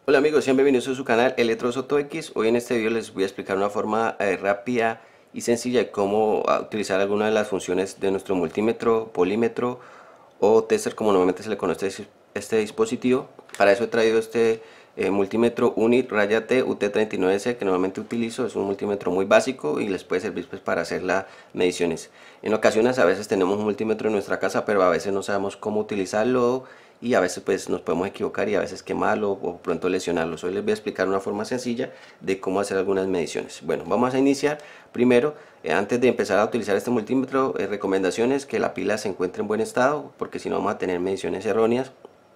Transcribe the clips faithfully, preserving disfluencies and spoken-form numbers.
Hola amigos, sean bienvenidos a su canal ElectroSotoX. Hoy en este video les voy a explicar una forma eh, rápida y sencilla de cómo ah, utilizar alguna de las funciones de nuestro multímetro, polímetro o tester, como normalmente se le conoce a este, este dispositivo. Para eso he traído este eh, multímetro Unit Raya-T U T treinta y nueve C que normalmente utilizo. Es un multímetro muy básico y les puede servir pues para hacer las mediciones. En ocasiones a veces tenemos un multímetro en nuestra casa, pero a veces no sabemos cómo utilizarlo y a veces pues nos podemos equivocar y a veces quemarlo o pronto lesionarlo. Hoy les voy a explicar una forma sencilla de cómo hacer algunas mediciones. Bueno, vamos a iniciar. Primero, eh, antes de empezar a utilizar este multímetro, eh, recomendaciones: que la pila se encuentre en buen estado, porque si no vamos a tener mediciones erróneas,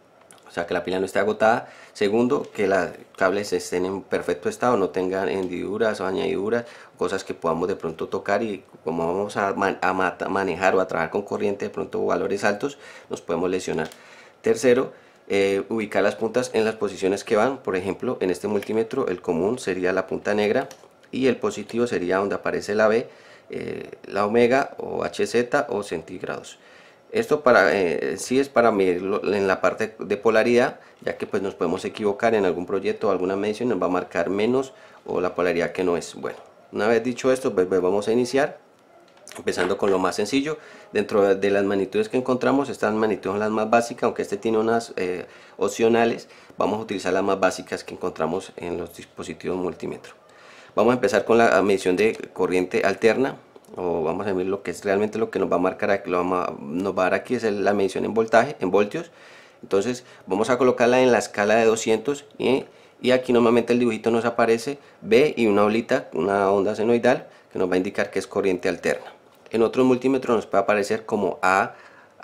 o sea que la pila no esté agotada. Segundo, que los cables estén en perfecto estado, no tengan hendiduras o añadiduras, cosas que podamos de pronto tocar, y como vamos a, man a manejar o a trabajar con corriente de pronto valores altos, nos podemos lesionar. Tercero, eh, ubicar las puntas en las posiciones que van. Por ejemplo, en este multímetro el común sería la punta negra y el positivo sería donde aparece la B, eh, la omega o H Z o centígrados. Esto para eh, sí es para medirlo en la parte de polaridad, ya que pues nos podemos equivocar en algún proyecto o alguna medición, nos va a marcar menos o la polaridad que no es. Bueno, una vez dicho esto, pues, pues vamos a iniciar. Empezando con lo más sencillo. Dentro de las magnitudes que encontramos, estas magnitudes son las más básicas, aunque este tiene unas eh, opcionales. Vamos a utilizar las más básicas que encontramos en los dispositivos multímetro. Vamos a empezar con la medición de corriente alterna, o vamos a ver lo que es realmente lo que nos va a marcar aquí, lo vamos a, nos va a dar aquí es la medición en voltaje, en voltios. Entonces vamos a colocarla en la escala de doscientos y, y aquí normalmente el dibujito nos aparece B y una bolita, una onda senoidal, que nos va a indicar que es corriente alterna. En otros multímetros nos puede aparecer como A,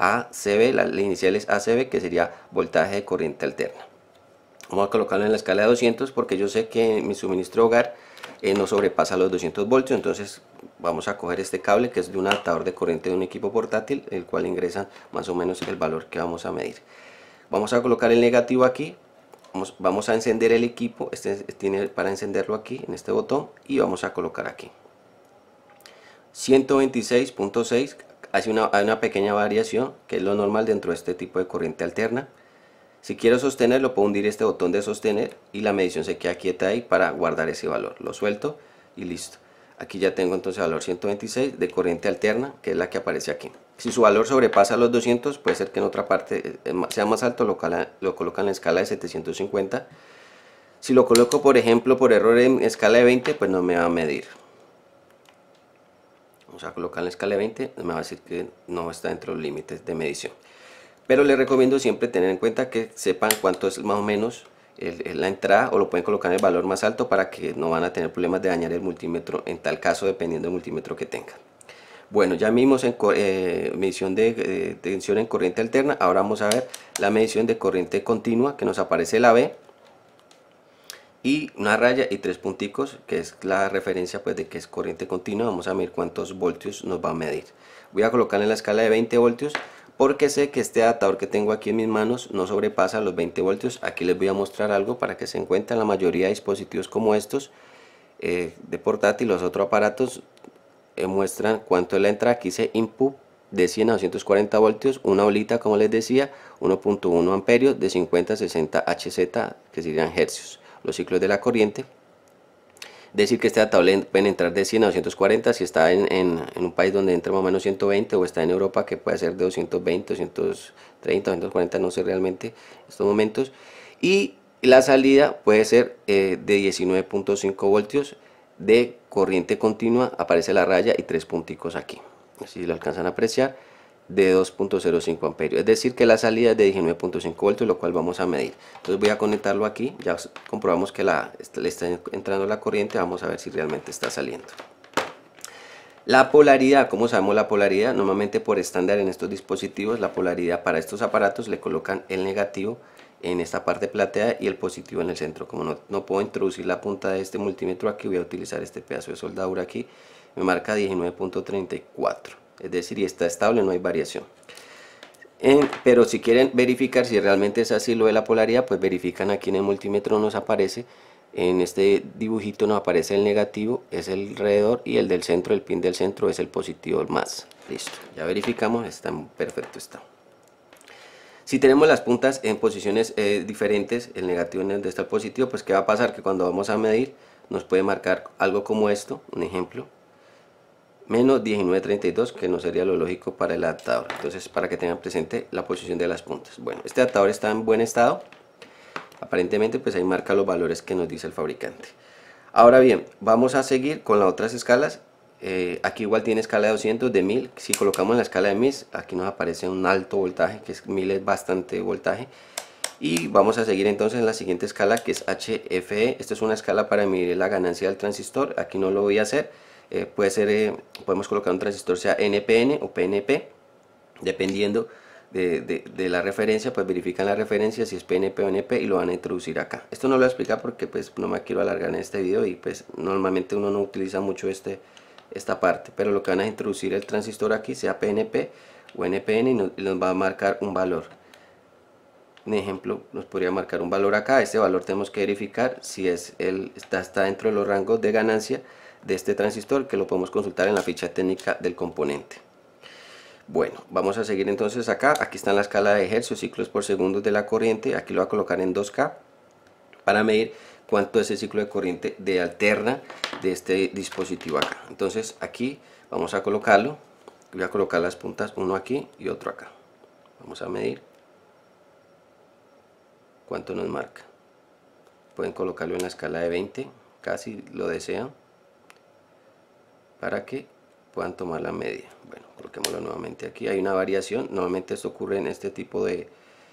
ACB, la, la inicial es A C B, que sería voltaje de corriente alterna. Vamos a colocarlo en la escala de doscientos porque yo sé que mi suministro hogar eh, no sobrepasa los doscientos voltios. Entonces vamos a coger este cable que es de un adaptador de corriente de un equipo portátil, el cual ingresa más o menos el valor que vamos a medir. Vamos a colocar el negativo aquí. Vamos, vamos a encender el equipo. Este tiene para encenderlo aquí en este botón y vamos a colocar aquí ciento veintiséis punto seis. Hace una, hay una pequeña variación, que es lo normal dentro de este tipo de corriente alterna. Si quiero sostenerlo, puedo hundir este botón de sostener y la medición se queda quieta ahí para guardar ese valor. Lo suelto y listo. Aquí ya tengo entonces el valor ciento veintiséis de corriente alterna, que es la que aparece aquí. Si su valor sobrepasa los doscientos, puede ser que en otra parte sea más alto, lo, cala, lo coloca en la escala de setecientos cincuenta. Si lo coloco, por ejemplo, por error en escala de veinte, pues no me va a medir. Vamos a colocar en la escala de veinte, me va a decir que no está dentro de los límites de medición. Pero les recomiendo siempre tener en cuenta que sepan cuánto es más o menos el, el, la entrada, o lo pueden colocar en el valor más alto para que no van a tener problemas de dañar el multímetro en tal caso, dependiendo del multímetro que tengan. Bueno, ya vimos en eh, medición de eh, tensión en corriente alterna. Ahora vamos a ver la medición de corriente continua, que nos aparece la B y una raya y tres punticos, que es la referencia pues de que es corriente continua. Vamos a medir cuántos voltios nos va a medir. Voy a colocar en la escala de veinte voltios porque sé que este adaptador que tengo aquí en mis manos no sobrepasa los veinte voltios. Aquí les voy a mostrar algo para que se encuentren. La mayoría de dispositivos como estos eh, de portátil, los otros aparatos eh, muestran cuánto es la entrada. Aquí dice input de cien a doscientos cuarenta voltios, una bolita como les decía, uno punto uno amperios de cincuenta a sesenta Hz, que serían hercios. Los ciclos de la corriente. Decir que este adaptador pueden entrar de cien a doscientos cuarenta si está en, en, en un país donde entra más o menos ciento veinte, o está en Europa que puede ser de doscientos veinte, doscientos treinta, doscientos cuarenta, no sé realmente en estos momentos. Y la salida puede ser eh, de diecinueve punto cinco voltios de corriente continua, aparece la raya y tres punticos aquí, si lo alcanzan a apreciar, de dos punto cero cinco amperios, es decir que la salida es de diecinueve punto cinco voltios, lo cual vamos a medir. Entonces voy a conectarlo aquí, ya comprobamos que la, le está entrando la corriente, vamos a ver si realmente está saliendo. La polaridad, ¿cómo sabemos la polaridad? Normalmente por estándar en estos dispositivos, la polaridad para estos aparatos le colocan el negativo en esta parte plateada y el positivo en el centro. Como no, no puedo introducir la punta de este multímetro aquí, voy a utilizar este pedazo de soldadura aquí, me marca diecinueve punto treinta y cuatro. Es decir, y está estable, no hay variación. En, pero si quieren verificar si realmente es así lo de la polaridad, pues verifican aquí en el multímetro. Nos aparece, en este dibujito nos aparece el negativo, es el alrededor, y el del centro, el pin del centro, es el positivo, el más. Listo, ya verificamos, está en perfecto estado. Si tenemos las puntas en posiciones eh, diferentes, el negativo en donde está el positivo, pues ¿qué va a pasar? Que cuando vamos a medir nos puede marcar algo como esto, un ejemplo, menos diecinueve treinta y dos, que no sería lo lógico para el adaptador. Entonces, para que tengan presente la posición de las puntas. Bueno, este adaptador está en buen estado. Aparentemente, pues ahí marca los valores que nos dice el fabricante. Ahora bien, vamos a seguir con las otras escalas. Eh, aquí igual tiene escala de doscientos, de mil. Si colocamos en la escala de mil, aquí nos aparece un alto voltaje, que es mil, es bastante voltaje. Y vamos a seguir entonces en la siguiente escala, que es H F E. Esta es una escala para medir la ganancia del transistor. Aquí no lo voy a hacer. Eh, puede ser, eh, podemos colocar un transistor sea N P N o P N P, dependiendo de, de, de la referencia. Pues verifican la referencia si es P N P o N P y lo van a introducir acá. Esto no lo voy a explicar porque pues no me quiero alargar en este video, y pues normalmente uno no utiliza mucho este, esta parte, pero lo que van a introducir el transistor aquí, sea P N P o N P N, y nos, y nos va a marcar un valor. Un ejemplo, nos podría marcar un valor acá. Este valor tenemos que verificar si es el, está, está dentro de los rangos de ganancia de este transistor, que lo podemos consultar en la ficha técnica del componente. Bueno, vamos a seguir entonces acá. Aquí está la escala de hercios, ciclos por segundo de la corriente. Aquí lo voy a colocar en dos K para medir cuánto es el ciclo de corriente de alterna de este dispositivo acá. Entonces aquí vamos a colocarlo. Voy a colocar las puntas, uno aquí y otro acá. Vamos a medir cuánto nos marca. Pueden colocarlo en la escala de veinte, casi lo desean, para que puedan tomar la media. Bueno, coloquémoslo nuevamente aquí. Hay una variación. Normalmente esto ocurre en este tipo de,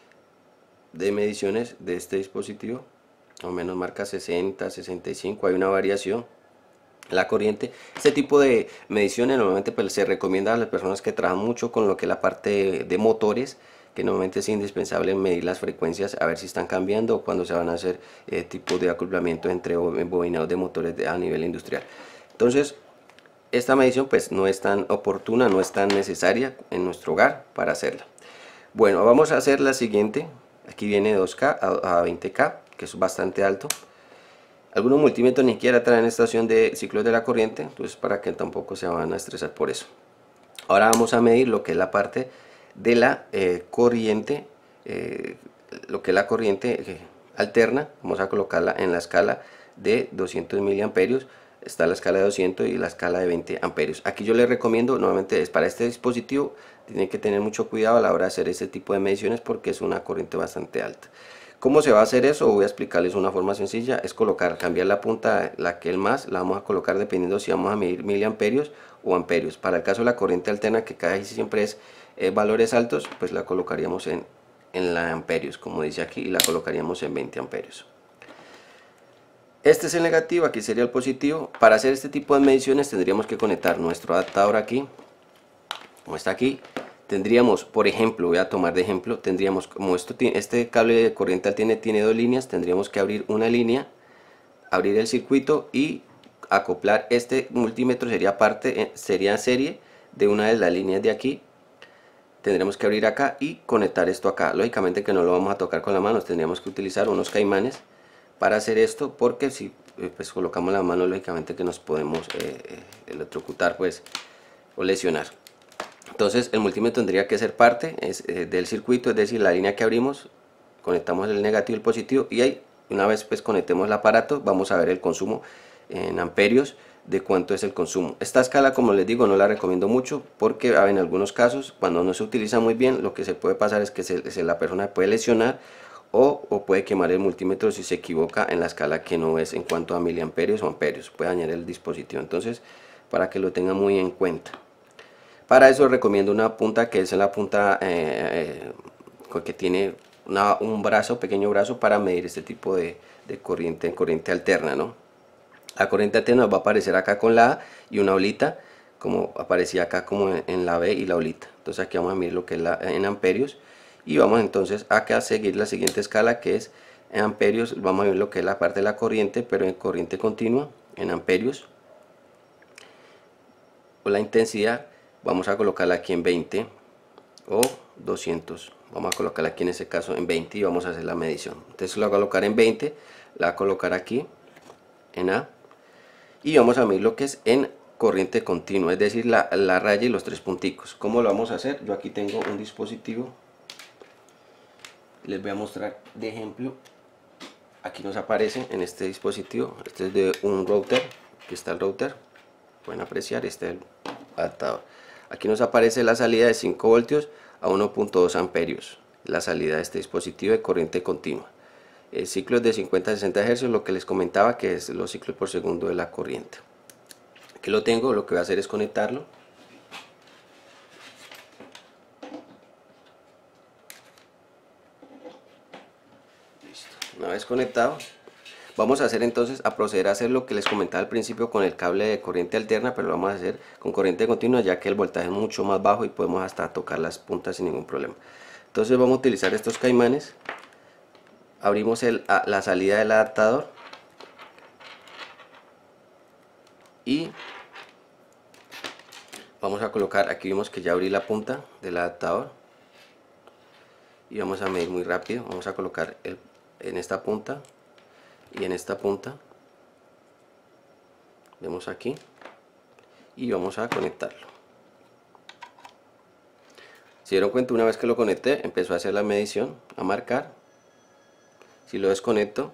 de mediciones de este dispositivo. O menos marca sesenta, sesenta y cinco. Hay una variación. La corriente, este tipo de mediciones normalmente pues se recomienda a las personas que trabajan mucho con lo que es la parte de, de motores, que normalmente es indispensable medir las frecuencias a ver si están cambiando o cuando se van a hacer eh, tipos de acoplamiento entre bobinados de motores de, a nivel industrial. Entonces esta medición pues no es tan oportuna, no es tan necesaria en nuestro hogar para hacerla. Bueno, vamos a hacer la siguiente. Aquí viene dos K a, a veinte K, que es bastante alto. Algunos multímetros ni siquiera traen estación de ciclos de la corriente, entonces para que tampoco se van a estresar por eso. Ahora vamos a medir lo que es la parte de la eh, corriente, eh, lo que es la corriente eh, alterna. Vamos a colocarla en la escala de doscientos miliamperios. Está la escala de doscientos y la escala de veinte amperios. Aquí yo les recomiendo, nuevamente es para este dispositivo, tienen que tener mucho cuidado a la hora de hacer este tipo de mediciones porque es una corriente bastante alta. ¿Cómo se va a hacer eso? Voy a explicarles una forma sencilla. Es colocar, cambiar la punta, la que el más, la vamos a colocar dependiendo si vamos a medir miliamperios o amperios. Para el caso de la corriente alterna, que casi siempre es eh, valores altos, pues la colocaríamos en, en la amperios, como dice aquí, y la colocaríamos en veinte amperios. Este es el negativo, aquí sería el positivo. Para hacer este tipo de mediciones tendríamos que conectar nuestro adaptador aquí, como está aquí. Tendríamos, por ejemplo, voy a tomar de ejemplo, tendríamos, como esto tiene, este cable de corriente tiene, tiene dos líneas, tendríamos que abrir una línea, abrir el circuito y acoplar este multímetro, sería parte, sería serie de una de las líneas de aquí. Tendremos que abrir acá y conectar esto acá. Lógicamente que no lo vamos a tocar con la mano, tendríamos que utilizar unos caimanes para hacer esto, porque si pues colocamos la mano, lógicamente que nos podemos eh, electrocutar pues o lesionar. Entonces el multímetro tendría que ser parte es, eh, del circuito, es decir, la línea que abrimos, conectamos el negativo y el positivo, y ahí una vez pues conectemos el aparato vamos a ver el consumo en amperios de cuánto es el consumo. Esta escala, como les digo, no la recomiendo mucho porque en algunos casos cuando no se utiliza muy bien, lo que se puede pasar es que se, se, la persona puede lesionar o, o puede quemar el multímetro si se equivoca en la escala que no es en cuanto a miliamperios o amperios, puede dañar el dispositivo. Entonces, para que lo tengan muy en cuenta. Para eso recomiendo una punta que es la punta eh, eh, que tiene una, un brazo, pequeño brazo para medir este tipo de, de corriente, corriente alterna, ¿no? La corriente alterna nos va a aparecer acá con la A y una olita, como aparecía acá como en, en la B y la olita. Entonces aquí vamos a medir lo que es la, en amperios, y vamos entonces acá a seguir la siguiente escala, que es en amperios. Vamos a ver lo que es la parte de la corriente, pero en corriente continua, en amperios. O la intensidad vamos a colocarla aquí en veinte o doscientos. Vamos a colocarla aquí en ese caso en veinte y vamos a hacer la medición. Entonces lo voy a colocar en veinte, la voy a colocar aquí en A y vamos a medir lo que es en corriente continua, es decir, la, la raya y los tres punticos. ¿Cómo lo vamos a hacer? Yo aquí tengo un dispositivo Les voy a mostrar de ejemplo. Aquí nos aparece en este dispositivo, este es de un router, aquí está el router, pueden apreciar, este es el adaptador. Aquí nos aparece la salida de cinco voltios a uno punto dos amperios, la salida de este dispositivo de corriente continua. El ciclo es de cincuenta a sesenta hercios, lo que les comentaba que es los ciclos por segundo de la corriente. Aquí lo tengo, lo que voy a hacer es conectarlo. Una vez conectado, vamos a hacer entonces a proceder a hacer lo que les comentaba al principio con el cable de corriente alterna, pero lo vamos a hacer con corriente continua, ya que el voltaje es mucho más bajo y podemos hasta tocar las puntas sin ningún problema. Entonces vamos a utilizar estos caimanes. Abrimos el, a, la salida del adaptador y vamos a colocar, aquí vemos que ya abrí la punta del adaptador y vamos a medir muy rápido. Vamos a colocar el, en esta punta y en esta punta, vemos aquí, y vamos a conectarlo. Si dieron cuenta, una vez que lo conecté empezó a hacer la medición, a marcar. Si lo desconecto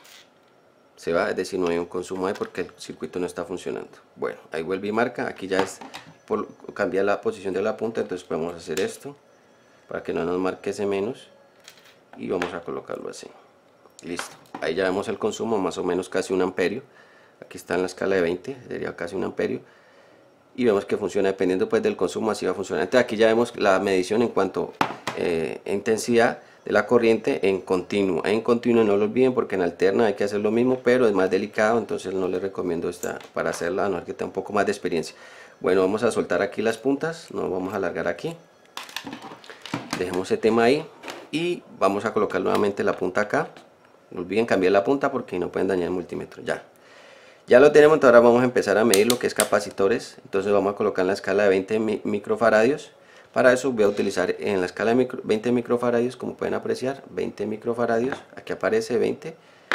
se va, es decir, no hay un consumo ahí porque el circuito no está funcionando. Bueno, ahí vuelve y marca. Aquí ya es por cambiar la posición de la punta, entonces podemos hacer esto para que no nos marque ese menos y vamos a colocarlo así. Listo, ahí ya vemos el consumo, más o menos casi un amperio. Aquí está en la escala de veinte, sería casi un amperio. Y vemos que funciona dependiendo pues del consumo, así va a funcionar. Entonces aquí ya vemos la medición en cuanto eh, a intensidad de la corriente en continuo. En continuo no lo olviden porque en alterna hay que hacer lo mismo, pero es más delicado, entonces no les recomiendo esta para hacerla, a no ser que tenga un poco más de experiencia. Bueno, vamos a soltar aquí las puntas, nos vamos a alargar aquí. Dejemos ese tema ahí y vamos a colocar nuevamente la punta acá. No olviden cambiar la punta porque no pueden dañar el multímetro. Ya, ya lo tenemos. Ahora vamos a empezar a medir lo que es capacitores. Entonces vamos a colocar en la escala de veinte microfaradios. Para eso voy a utilizar en la escala de micro, veinte microfaradios, como pueden apreciar, veinte microfaradios. Aquí aparece veinte.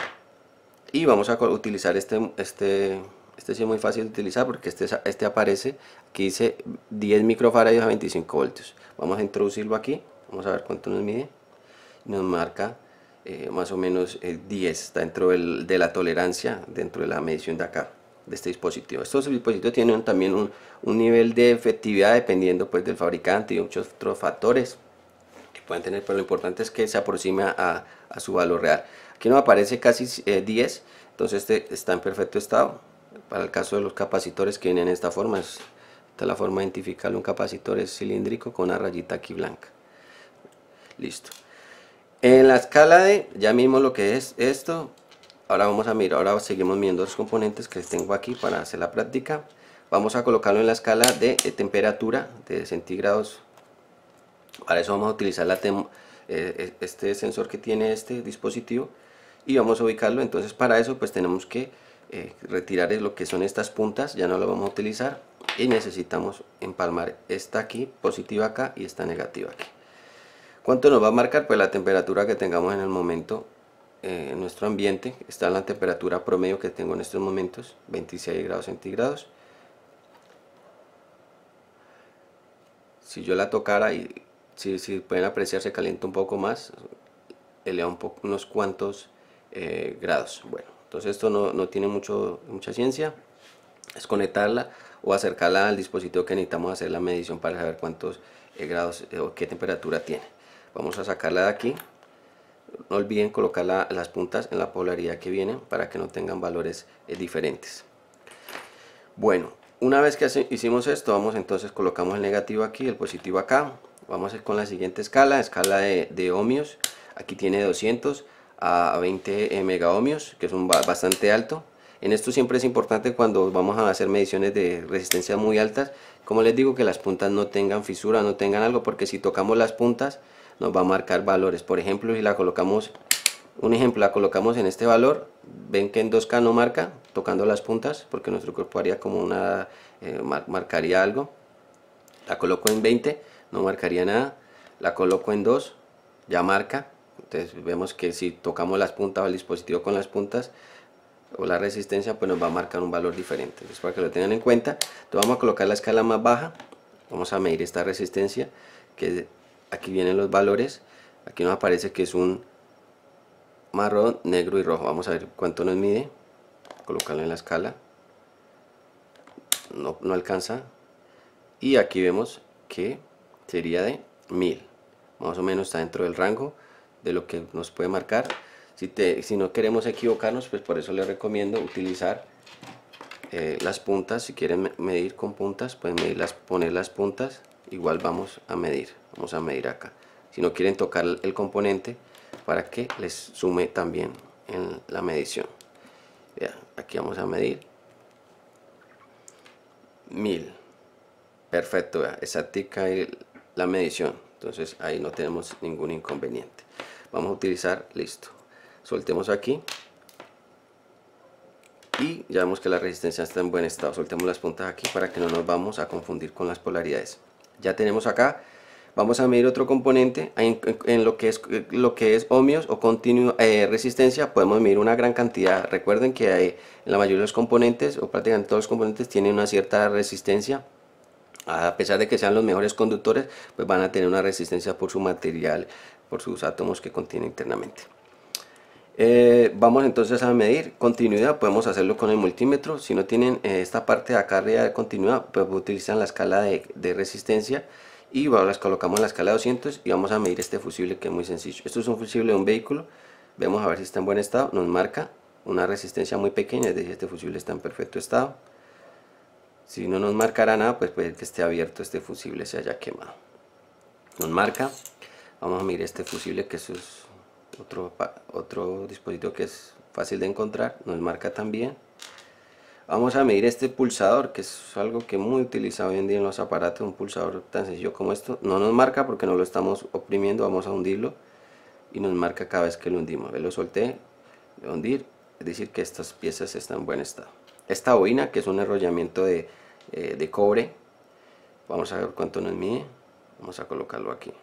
Y vamos a utilizar este, este, este sí es muy fácil de utilizar porque este, este aparece, aquí dice diez microfaradios a veinticinco voltios. Vamos a introducirlo aquí, vamos a ver cuánto nos mide. Nos marca Eh, más o menos eh, diez, está dentro del, de la tolerancia, dentro de la medición de acá, de este dispositivo. Estos dispositivos tienen también un, un nivel de efectividad dependiendo pues del fabricante y muchos otros factores que pueden tener, pero lo importante es que se aproxime a, a su valor real. Aquí nos aparece casi eh, diez, entonces este está en perfecto estado. Para el caso de los capacitores que vienen en esta forma, es, esta es la forma de identificar un capacitor, es cilíndrico con una rayita aquí blanca. Listo. En la escala de, ya mismo lo que es esto, ahora vamos a mirar, ahora seguimos midiendo los componentes que les tengo aquí para hacer la práctica. Vamos a colocarlo en la escala de, de temperatura, de centígrados. Para eso vamos a utilizar la tem, eh, este sensor que tiene este dispositivo y vamos a ubicarlo. Entonces para eso pues tenemos que eh, retirar lo que son estas puntas, ya no lo vamos a utilizar, y necesitamos empalmar esta aquí, positiva acá, y esta negativa aquí. ¿Cuánto nos va a marcar? Pues la temperatura que tengamos en el momento eh, en nuestro ambiente. Está en la temperatura promedio que tengo en estos momentos, veintiséis grados centígrados. Si yo la tocara, y si, si pueden apreciar, se calienta un poco más, eleva un poco, unos cuantos eh, grados. Bueno, entonces esto no, no tiene mucho, mucha ciencia, es conectarla o acercarla al dispositivo que necesitamos hacer la medición para saber cuántos eh, grados eh, o qué temperatura tiene. Vamos a sacarla de aquí. No olviden colocar la, las puntas en la polaridad que vienen para que no tengan valores eh, diferentes. Bueno, una vez que hace, hicimos esto, vamos entonces colocamos el negativo aquí, el positivo acá. Vamos a ir con la siguiente escala, escala de, de ohmios. Aquí tiene doscientos a veinte megaohmios, que es un bastante alto. En esto siempre es importante cuando vamos a hacer mediciones de resistencia muy altas, como les digo, que las puntas no tengan fisura, no tengan algo, porque si tocamos las puntas nos va a marcar valores. Por ejemplo, si la colocamos, un ejemplo, la colocamos en este valor, ven que en dos K no marca, tocando las puntas, porque nuestro cuerpo haría como una, eh, mar, marcaría algo. La coloco en veinte, no marcaría nada. La coloco en dos, ya marca. Entonces vemos que si tocamos las puntas o el dispositivo con las puntas o la resistencia, pues nos va a marcar un valor diferente. Entonces, para que lo tengan en cuenta, entonces vamos a colocar la escala más baja, vamos a medir esta resistencia, que aquí vienen los valores. Aquí nos aparece que es un marrón, negro y rojo. Vamos a ver cuánto nos mide, colocarlo en la escala. No, no alcanza. Y aquí vemos que sería de mil. Más o menos está dentro del rango de lo que nos puede marcar. Si, te, si no queremos equivocarnos, pues por eso les recomiendo utilizar eh, las puntas. Si quieren medir con puntas, pueden medir las, poner las puntas. Igual vamos a medir. Vamos a medir acá. Si no quieren tocar el componente, para que les sume también en la medición. Vean, aquí vamos a medir mil. Perfecto, vea, exactica la medición. Entonces ahí no tenemos ningún inconveniente. Vamos a utilizar, listo. Soltemos aquí. Y ya vemos que la resistencia está en buen estado. Soltemos las puntas aquí para que no nos vamos a confundir con las polaridades. Ya tenemos acá. Vamos a medir otro componente en, en lo que es lo que es ohmios o continua, eh, resistencia. Podemos medir una gran cantidad. Recuerden que hay, en la mayoría de los componentes o prácticamente todos los componentes tienen una cierta resistencia. A pesar de que sean los mejores conductores, pues van a tener una resistencia por su material, por sus átomos que contiene internamente. Eh, vamos entonces a medir continuidad. Podemos hacerlo con el multímetro. Si no tienen eh, esta parte de acá arriba de continuidad, pues utilizan la escala de, de resistencia y bueno, las colocamos en la escala de doscientos y vamos a medir este fusible, que es muy sencillo. Esto es un fusible de un vehículo. Vemos a ver si está en buen estado. Nos marca una resistencia muy pequeña, es decir, este fusible está en perfecto estado. Si no nos marcará nada, pues puede que esté abierto este fusible, se haya quemado. Nos marca. Vamos a mirar este fusible, que eso es otro, otro dispositivo que es fácil de encontrar. Nos marca también. Vamos a medir este pulsador, que es algo que es muy utilizado hoy en día en los aparatos. Un pulsador tan sencillo como esto. No nos marca porque no lo estamos oprimiendo. Vamos a hundirlo y nos marca cada vez que lo hundimos. Lo solté, de hundir, es decir que estas piezas están en buen estado. Esta bobina, que es un enrollamiento de, eh, de cobre, vamos a ver cuánto nos mide. Vamos a colocarlo aquí.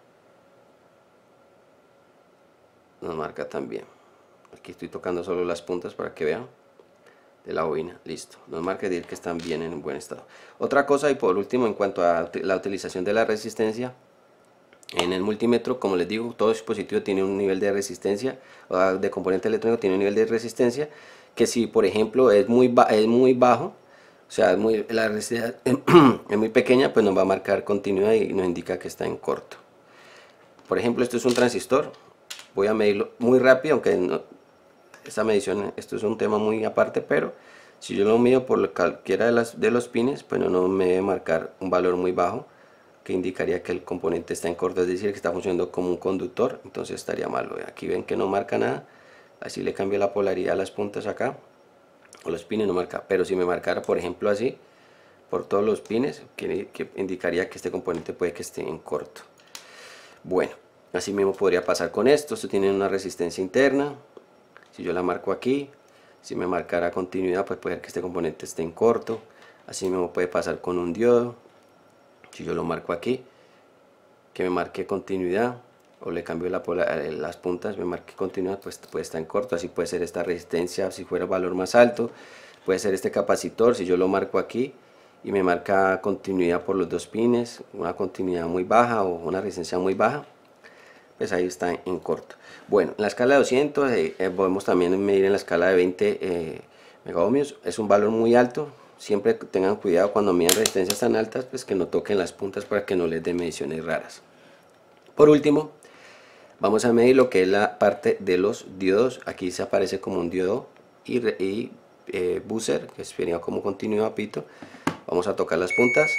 Nos marca también. Aquí estoy tocando solo las puntas para que vean. De la bobina, listo. Nos marca decir que están bien en buen estado. Otra cosa, y por último, en cuanto a la utilización de la resistencia, en el multímetro, como les digo, todo dispositivo tiene un nivel de resistencia, de componente electrónico tiene un nivel de resistencia, que si por ejemplo es muy, es muy bajo, o sea, es muy, la resistencia es muy pequeña, pues nos va a marcar continuidad y nos indica que está en corto. Por ejemplo, esto es un transistor. Voy a medirlo muy rápido, aunque no, esta medición, esto es un tema muy aparte, pero si yo lo mido por cualquiera de, las, de los pines, pues no, no me debe marcar un valor muy bajo, que indicaría que el componente está en corto, es decir, que está funcionando como un conductor. Entonces estaría malo. Aquí ven que no marca nada. Así le cambio la polaridad a las puntas acá, o los pines no marca. Pero si me marcara, por ejemplo, así, por todos los pines, que, que indicaría que este componente puede que esté en corto. Bueno, así mismo podría pasar con esto. Esto tiene una resistencia interna. Si yo la marco aquí, si me marcara continuidad, pues puede que este componente esté en corto. Así mismo puede pasar con un diodo. Si yo lo marco aquí, que me marque continuidad, o le cambio la pola, las puntas, me marque continuidad, pues puede estar en corto. Así puede ser esta resistencia, si fuera valor más alto. Puede ser este capacitor, si yo lo marco aquí y me marca continuidad por los dos pines, una continuidad muy baja o una resistencia muy baja, pues ahí está en corto. Bueno, en la escala de doscientos eh, eh, podemos también medir en la escala de veinte eh, megaohmios. Es un valor muy alto. Siempre tengan cuidado cuando midan resistencias tan altas, pues que no toquen las puntas para que no les dé mediciones raras. Por último, vamos a medir lo que es la parte de los diodos. Aquí se aparece como un diodo y, y eh, buzzer, que sería como continuidad pito. Vamos a tocar las puntas.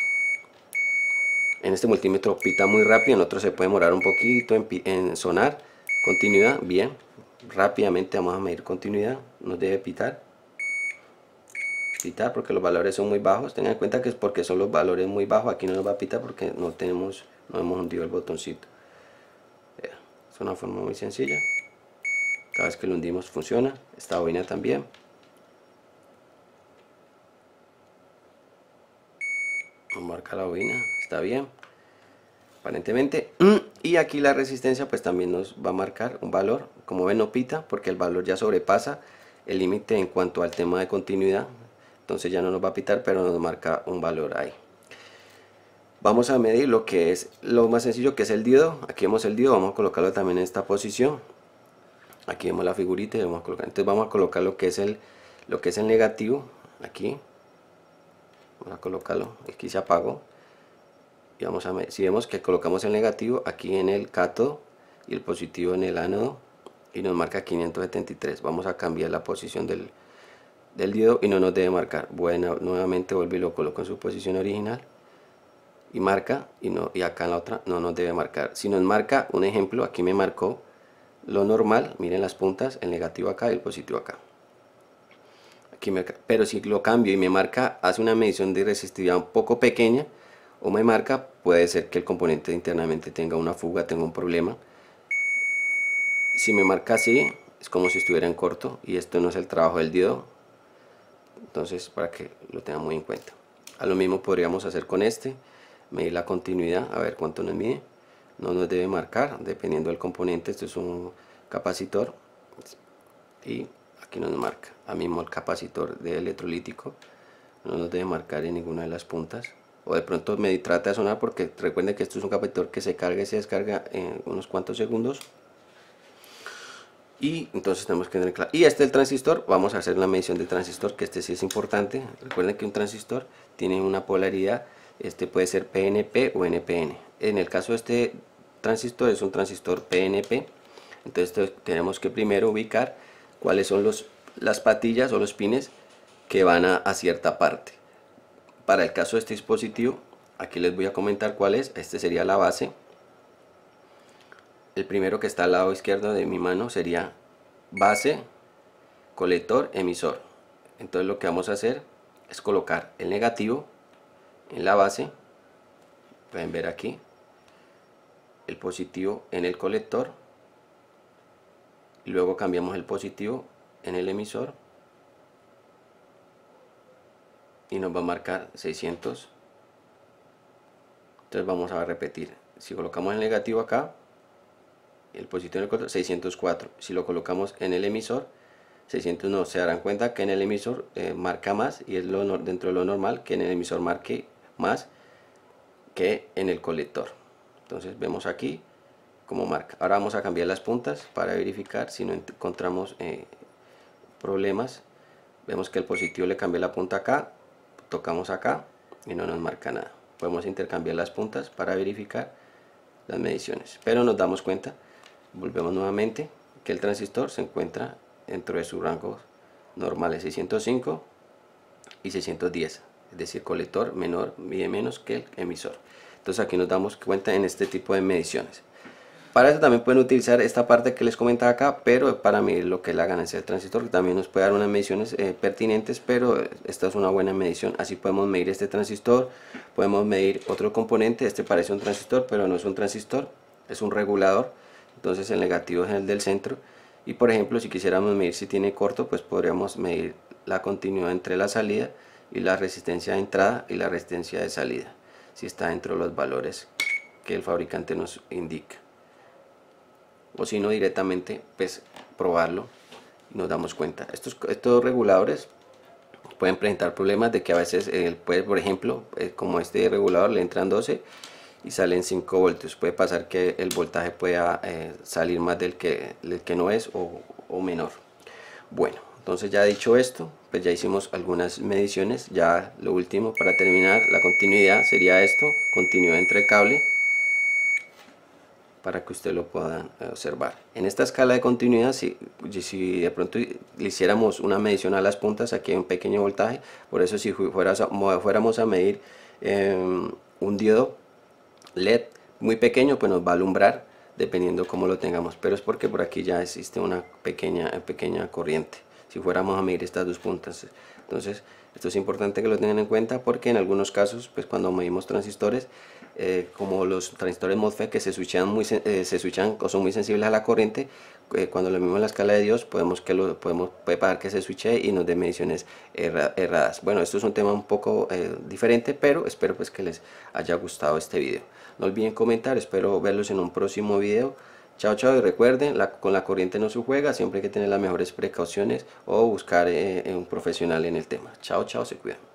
En este multímetro pita muy rápido, en otro se puede demorar un poquito en, en sonar. Continuidad, bien. Rápidamente vamos a medir continuidad, nos debe pitar. Pitar porque los valores son muy bajos. Tengan en cuenta que es porque son los valores muy bajos. Aquí no nos va a pitar porque no tenemos, no hemos hundido el botoncito. Es una forma muy sencilla. Cada vez que lo hundimos funciona. Esta bobina también. Nos marca la bobina, está bien. Aparentemente. Y aquí la resistencia pues también nos va a marcar un valor. Como ven, no pita porque el valor ya sobrepasa el límite en cuanto al tema de continuidad. Entonces ya no nos va a pitar, pero nos marca un valor ahí. Vamos a medir lo que es lo más sencillo, que es el diodo. Aquí vemos el diodo, vamos a colocarlo también en esta posición. Aquí vemos la figurita y vamos a colocar. Entonces vamos a colocar lo que es el lo que es el negativo aquí. Vamos a colocarlo, aquí se apagó. Y vamos a medir. Si vemos que colocamos el negativo aquí en el cátodo y el positivo en el ánodo y nos marca quinientos setenta y tres, vamos a cambiar la posición del, del diodo y no nos debe marcar. Bueno, nuevamente vuelvo y lo coloco en su posición original y marca, y no, y acá en la otra no nos debe marcar. Si nos marca, un ejemplo, aquí me marcó lo normal, miren las puntas, el negativo acá y el positivo acá. Aquí me, pero si lo cambio y me marca, hace una medición de resistividad un poco pequeña, o me marca, puede ser que el componente internamente tenga una fuga, tenga un problema. Si me marca así, es como si estuviera en corto, y esto no es el trabajo del diodo. Entonces, para que lo tengan muy en cuenta. A lo mismo podríamos hacer con este, medir la continuidad, a ver cuánto nos mide. No nos debe marcar, dependiendo del componente. Esto es un capacitor y aquí nos marca. A mismo el capacitor de electrolítico no nos debe marcar en ninguna de las puntas. O de pronto me trata de sonar, porque recuerden que esto es un capacitor que se carga y se descarga en unos cuantos segundos. Y entonces tenemos que tener claro. Y este es el transistor. Vamos a hacer la medición del transistor, que este sí es importante. Recuerden que un transistor tiene una polaridad. Este puede ser P N P o N P N. En el caso de este transistor es un transistor P N P. Entonces tenemos que primero ubicar cuáles son los, las patillas o los pines que van a, a cierta parte. Para el caso de este dispositivo, aquí les voy a comentar cuál es. Este sería la base. El primero que está al lado izquierdo de mi mano sería base, colector, emisor. Entonces lo que vamos a hacer es colocar el negativo en la base, pueden ver aquí, el positivo en el colector, y luego cambiamos el positivo en el emisor y nos va a marcar seiscientos. Entonces vamos a repetir. Si colocamos el negativo acá, el positivo en el colector, seiscientos cuatro. Si lo colocamos en el emisor, seiscientos no. Se darán cuenta que en el emisor eh, marca más, y es lo, dentro de lo normal que en el emisor marque más que en el colector. Entonces vemos aquí como marca. Ahora vamos a cambiar las puntas para verificar si no encontramos eh, problemas. Vemos que el positivo le cambié la punta acá, tocamos acá y no nos marca nada. Podemos intercambiar las puntas para verificar las mediciones, pero nos damos cuenta, volvemos nuevamente, que el transistor se encuentra dentro de su rango normal de seiscientos cinco y seiscientos diez, es decir, colector menor, mide menos que el emisor. Entonces aquí nos damos cuenta en este tipo de mediciones. Para eso también pueden utilizar esta parte que les comentaba acá, pero para medir lo que es la ganancia del transistor, que también nos puede dar unas mediciones eh, pertinentes, pero esta es una buena medición. Así podemos medir este transistor, podemos medir otro componente. Este parece un transistor, pero no es un transistor, es un regulador. Entonces el negativo es el del centro. Y por ejemplo, si quisiéramos medir si tiene corto, pues podríamos medir la continuidad entre la salida y la resistencia de entrada y la resistencia de salida, si está dentro de los valores que el fabricante nos indica. O si no, directamente pues probarlo y nos damos cuenta. Estos, estos reguladores pueden presentar problemas de que a veces eh, puede, por ejemplo, eh, como este regulador le entran doce y salen cinco voltios. Puede pasar que el voltaje pueda eh, salir más del que, del que no es, o, o menor. Bueno, entonces ya dicho esto, pues ya hicimos algunas mediciones. Ya lo último para terminar, la continuidad sería esto, continuidad entre el cable, para que usted lo puedan observar. En esta escala de continuidad, si, si de pronto le hiciéramos una medición a las puntas, aquí hay un pequeño voltaje. Por eso si fueras a, fuéramos a medir eh, un diodo L E D muy pequeño, pues nos va a alumbrar dependiendo cómo lo tengamos, pero es porque por aquí ya existe una pequeña, pequeña corriente. Si fuéramos a medir estas dos puntas, entonces esto es importante que lo tengan en cuenta, porque en algunos casos, pues cuando medimos transistores, eh, como los transistores MOSFET que se switchan muy eh, se switchan o son muy sensibles a la corriente, eh, cuando lo medimos en la escala de Dios, podemos que lo podemos puede pasar que se switche y nos dé mediciones erra, erradas. Bueno, esto es un tema un poco eh, diferente, pero espero pues que les haya gustado este video. No olviden comentar, espero verlos en un próximo video. Chao, chao, y recuerden, la, con la corriente no se juega, siempre hay que tener las mejores precauciones o buscar eh, un profesional en el tema. Chao, chao, se cuidan.